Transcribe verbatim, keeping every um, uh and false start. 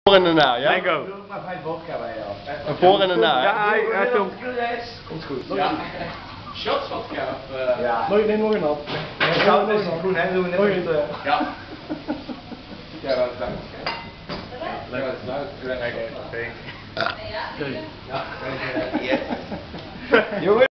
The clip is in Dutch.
voor en daarna, ja? En go. Doe maar vijf vodka bij jou. Een voor en daarna, Ja, ja? hij, hij filmt. Komt goed. Ja. Shots vodka of... Uh... Ja. Mooi, neem nog een hap. Ja, zout is groen, hè? Doen we net Mooi. met, uh, Ja. Ja, dat is duidelijk. Ja, dat is duidelijk. Lekker. Ja. Jongen.